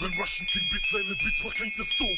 When Russian King Beats seine Beats macht, klingt es so.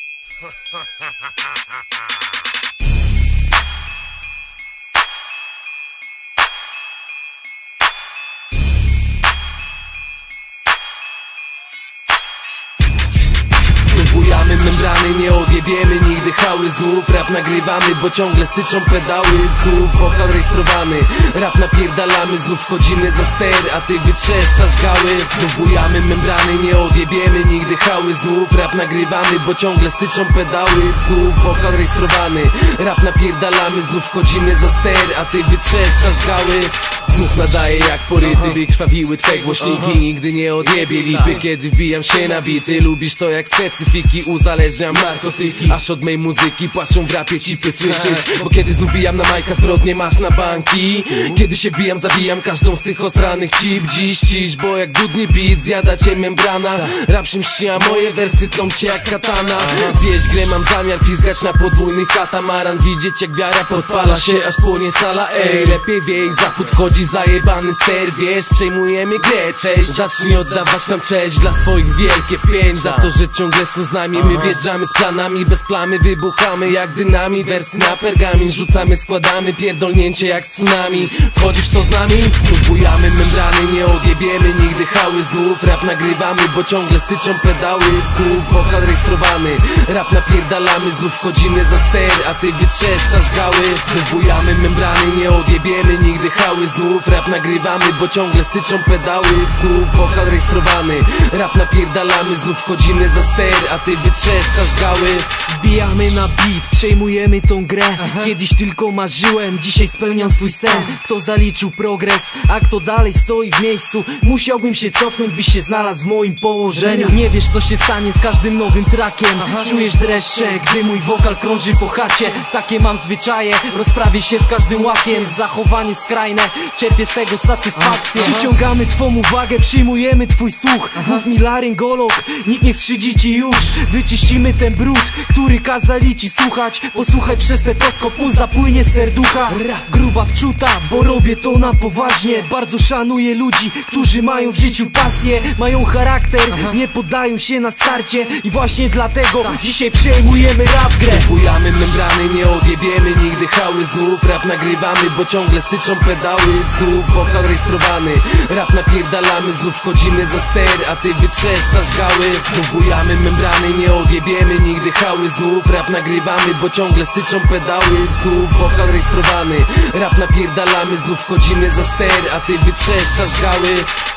Bujamy membrany, nie odjebiemy nigdy hały. Znów rap nagrywamy, bo ciągle syczą pedały. Znów wokal rejestrowany, rap napierdalamy. Znów wchodzimy za ster, a ty wytrzeszczasz gały. Znów bujamy membrany, nie odjebiemy nigdy hały. Znów rap nagrywamy, bo ciągle syczą pedały. Znów wokal rejestrowany, rap napierdalamy. Znów wchodzimy za ster, a ty wytrzeszczasz gały. Znów nadaję jak poryty, wykrwawiły twe głośniki. Nigdy nie odjebie lipy, kiedy wbijam się na bity. Lubisz to jak specyfiki, uzależniam narkotyki. Aż od mej muzyki płaczą w rapie cipy, słyszysz? Bo kiedy znów bijam na majka, zbrodnie masz na banki. Kiedy się bijam, zabijam każdą z tych osranych cip. Dziś cisz, bo jak dudny beat zjada cię membrana. Rap się mści, a moje wersy tną cię jak katana. Wieść grę, mam zamiar pizgać na podwójny katamaran. Widzieć jak wiara podpala się, aż płonie sala. Ej, lepiej wiej, zachód wchodzi zajebany ster, wiesz, przejmujemy grę, cześć. Zacznij oddawać nam cześć, dla swoich wielkie pięć. Za to, że ciągle są z nami, my wjeżdżamy z planami. Bez plamy wybuchamy jak dynamit. Wersy na pergamin rzucamy, składamy pierdolnięcie jak tsunami. Wchodzisz to z nami? Próbujamy membrany, nie odjebiemy nigdy hały. Znów rap nagrywamy, bo ciągle syczą pedały. Znów wokal rejestrowany, rap napierdalamy. Znów wchodzimy za ster, a ty wytrzeszczasz gały. Próbujamy membrany, nie odjebiemy nigdy hały. Znów rap nagrywamy, bo ciągle syczą pedały. Znów wokal rejestrowany, rap napierdalamy. Znów wchodzimy za ster, a ty wytrzeszczasz gały. Wbijamy na beat, przejmujemy tą grę. Kiedyś tylko marzyłem, dzisiaj spełniam swój sen. Kto zaliczył progres, a kto dalej stoi w miejscu? Musiałbym się cofnąć, byś się znalazł w moim położeniu. Nie wiesz co się stanie z każdym nowym trackiem. Czujesz dreszcze, gdy mój wokal krąży po chacie. Takie mam zwyczaje, rozprawię się z każdym łakiem. Zachowanie skrajne, czerpię z tego satysfakcję. Przyciągamy twą uwagę, przyjmujemy twój słuch. Mów mi laryngolog, nikt nie skrzydzi ci już. Wyczyścimy ten brud, który kazali ci słuchać. Posłuchaj przez stetoskop, mu zapłynie z serducha. Gruba wczuta, bo robię to na poważnie. Bardzo szanuję ludzi, którzy mają w życiu pasję. Mają charakter, nie poddają się na starcie. I właśnie dlatego dzisiaj przejmujemy rap grę. Bujamy membrany, nie odjebiemy nigdy hały. Znów rap nagrywamy, bo ciągle syczą pedały. Znów wokal rejestrowany, rap napierdalamy. Znów wchodzimy za ster, a ty wytrzeszczasz gały. Znów bujamy membrany, nie odjebiemy nigdy hały. Znów rap nagrywamy, bo ciągle syczą pedały. Znów wokal rejestrowany, rap napierdalamy. Znów wchodzimy za ster, a ty wytrzeszczasz gały.